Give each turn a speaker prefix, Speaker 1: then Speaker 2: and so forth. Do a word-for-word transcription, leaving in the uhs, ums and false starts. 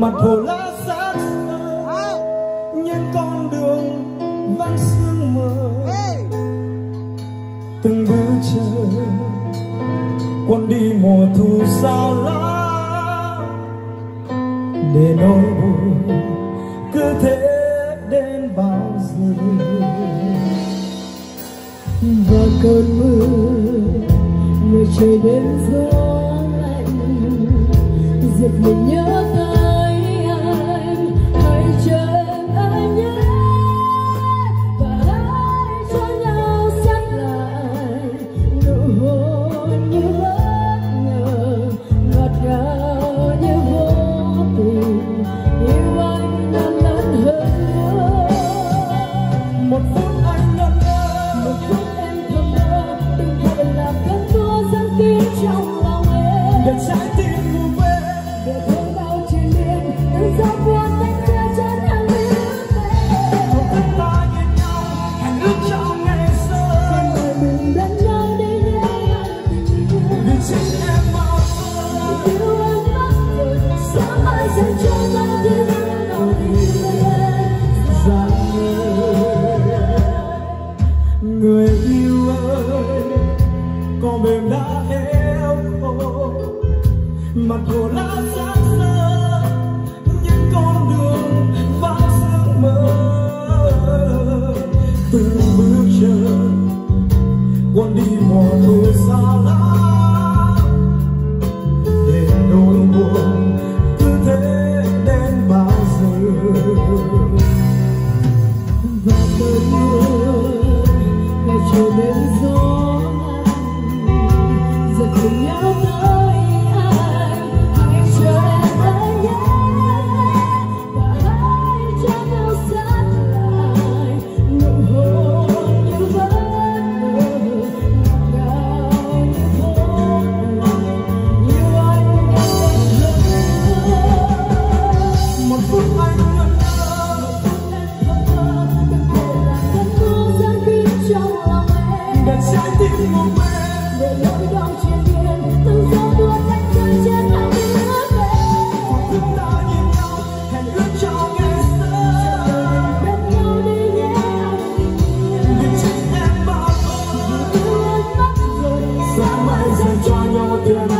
Speaker 1: mặt hồ lá sát những con đường vắng sương mờ, từng bước chân quân đi mùa thu xa lá, để nỗi buồn cứ thế đến bao giờ.
Speaker 2: Và cơn mưa mưa trời đêm gió lạnh giật mình nhớ tới anh, hãy chờ anh nhé và hãy cho nhau sát lại, nụ hôn như bất ngờ ngọt ngào như vô tình, yêu anh đang lớn hơn nữa.
Speaker 1: Một phút anh ngẩn ngơ,
Speaker 2: một phút em thầm mơ, đừng thể làm cơn mưa giăng kín trong lòng em,
Speaker 1: để trái tim mù về,
Speaker 2: để thương đau triền miên từng giọt buồn tách rời chân hàng lứa về.
Speaker 1: một tay ta nhìn nhau hẹn ước trong ngày xưa,
Speaker 2: Xin mời mình bên nhau đi nhé anh tình yêu,
Speaker 1: vì chính em bao giờ
Speaker 2: yêu anh mất rồi sáng mai dành cho ta tiếng nói đi về.
Speaker 1: rằng người yêu ơi, có mềm đã héo khô, mặt hồ lá xác xơ những con đường vắng sương mơ, từng bước chân quân đi mùa thu xa lắm, để nỗi buồn cứ thế đến bao giờ.
Speaker 2: Và cơn mưa ngày chiều đến gió lạnh giật mình nhớ tới anh, hãy chờ em ở nhé và hãy cho nhau sát lại, nụ hôn như bất ngờ ngọt ngào như vô tình, yêu anh đang lớn hơn.
Speaker 1: Một phút anh ngẩn ngơ, để trái tim mù mê,
Speaker 2: để nỗi đau triền miên từng giọt buồn tách rời trên hàng lứa về.
Speaker 1: chúng ta nhìn nhau hẹn ước cho ngày xưa,
Speaker 2: Bên nhau đi nhé anh tình yêu,
Speaker 1: vì chính em bao giờ
Speaker 2: yêu anh mất rồi
Speaker 1: sáng mai dành cho nhau tiếng